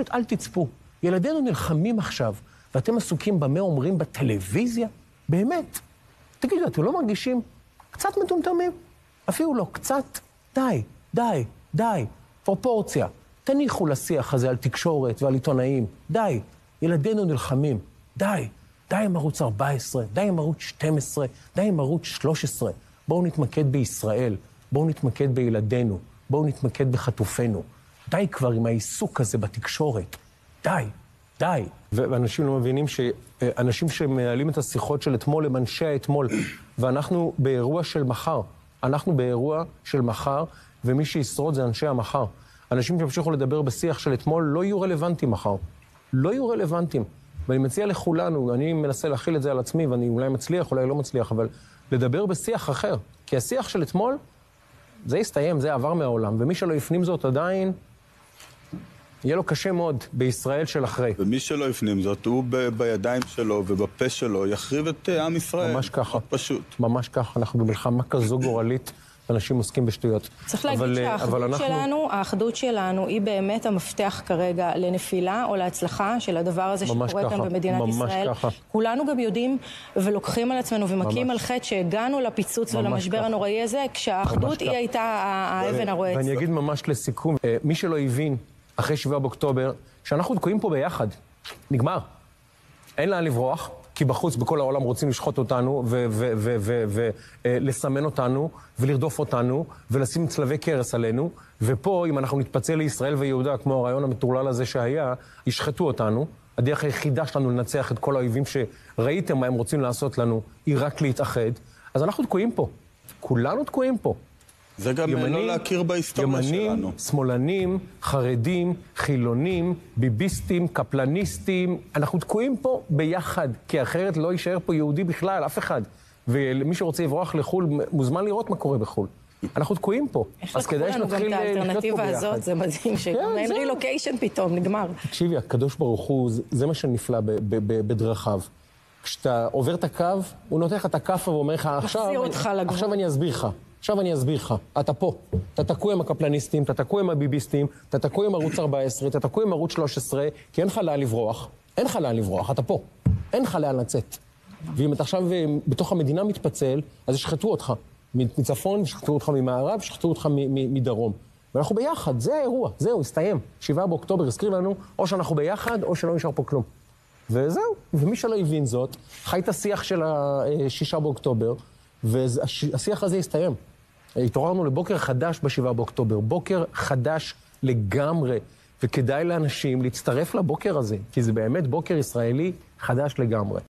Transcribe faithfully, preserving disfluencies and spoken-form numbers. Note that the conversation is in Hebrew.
פשוט אל תצפו. ילדינו נלחמים עכשיו, ואתם עסוקים במה אומרים בטלוויזיה? באמת. תגידו, אתם לא מרגישים קצת מטומטמים? אפילו לא, קצת. די, די, די. פרופורציה. תניחו לשיח הזה על תקשורת ועל עיתונאים. די. ילדינו נלחמים. די. די עם ערוץ ארבע עשרה, די עם ערוץ שתים עשרה, די עם ערוץ שלוש עשרה. בואו נתמקד בישראל. בואו נתמקד בילדינו. בואו נתמקד בחטופינו. די כבר עם העיסוק הזה בתקשורת. די. די. ואנשים לא מבינים שאנשים שמנהלים את השיחות של אתמול הם אנשי האתמול, ואנחנו באירוע של מחר. אנחנו באירוע של מחר, ומי שישרוד זה אנשי המחר. אנשים שהמשיכו לדבר בשיח של אתמול לא יהיו רלוונטיים מחר. לא יהיו רלוונטיים. ואני מציע לכולנו, אני מנסה להכיל את זה על עצמי, ואני אולי מצליח, אולי לא מצליח, אבל לדבר בשיח אחר. כי השיח של אתמול, זה יסתיים, זה עבר מהעולם, ומי שלא יפנים זאת עדיין, יהיה לו קשה מאוד בישראל של אחרי. ומי שלא יפנים זאת, הוא ב- בידיים שלו ובפה שלו יחריב את עם ישראל. ממש ככה. פשוט. ממש ככה, אנחנו במלחמה כזו גורלית, אנשים עוסקים בשטויות. צריך להגיד אבל, שהאחדות אנחנו... שלנו, האחדות שלנו היא באמת המפתח כרגע לנפילה או להצלחה של הדבר הזה שקורה ככה, כאן במדינת ישראל. ככה. כולנו גם יודעים ולוקחים על עצמנו ומכים על חטא שהגענו לפיצוץ ולמשבר ככה. הנוראי הזה, כשהאחדות היא הייתה האבן הרועצת. ואני אגיד ממש לסיכום, מי שלא הבין אחרי שבעה באוקטובר, שאנחנו תקועים פה ביחד. נגמר. אין לאן לברוח, כי בחוץ בכל העולם רוצים לשחוט אותנו ולסמן אותנו ולרדוף אותנו ולשים צלבי קרס עלינו, ופה אם אנחנו נתפצל לישראל ויהודה, כמו הרעיון המטורלל הזה שהיה, ישחטו אותנו. הדרך היחידה שלנו לנצח את כל האויבים שראיתם מה הם רוצים לעשות לנו, היא רק להתאחד. אז אנחנו תקועים פה. כולנו תקועים פה. זה גם ימנים, לא להכיר בהיסטוריה ימנים, שלנו. שמאלנים, חרדים, חילונים, ביביסטים, קפלניסטים. אנחנו תקועים פה ביחד, כי אחרת לא יישאר פה יהודי בכלל, אף אחד. ומי שרוצה לברוח לחול, מוזמן לראות מה קורה בחול. אנחנו תקועים פה. אז כדאי שנתחיל לחיות פה ביחד. יש לנו גם את האלטרנטיבה הזאת, זה מדהים, שגם אין רילוקיישן פתאום, נגמר. תקשיבי, הקדוש ברוך הוא, זה מה שנפלא בדרכיו. כשאתה עובר את הקו, הוא נותן לך את הכף ואומר לך, עכשיו אני אסביר לך. עכשיו אני אסביר לך, אתה פה, אתה תקוע עם הקפלניסטים, אתה תקוע עם הביביסטים, אתה תקוע עם ערוץ ארבע עשרה, אתה תקוע עם ערוץ שלוש עשרה, כי אין לך לאן לברוח, אין לך לאן לברוח, אתה פה, אין לך לאן לצאת. ואם אתה עכשיו בתוך המדינה מתפצל, אז ישחטו אותך מצפון, ישחטו אותך ממערב, ישחטו אותך מדרום. ואנחנו ביחד, זה האירוע, זהו, הסתיים. שבעה באוקטובר הזכיר לנו, או שאנחנו ביחד, או שלא נשאר פה כלום. וזהו, ומי שלא הבין זאת, חי את השיח של השישה באוקטובר, והשיח הזה הסתיים. התעוררנו לבוקר חדש בשבעה באוקטובר, בוקר חדש לגמרי, וכדאי לאנשים להצטרף לבוקר הזה, כי זה באמת בוקר ישראלי חדש לגמרי.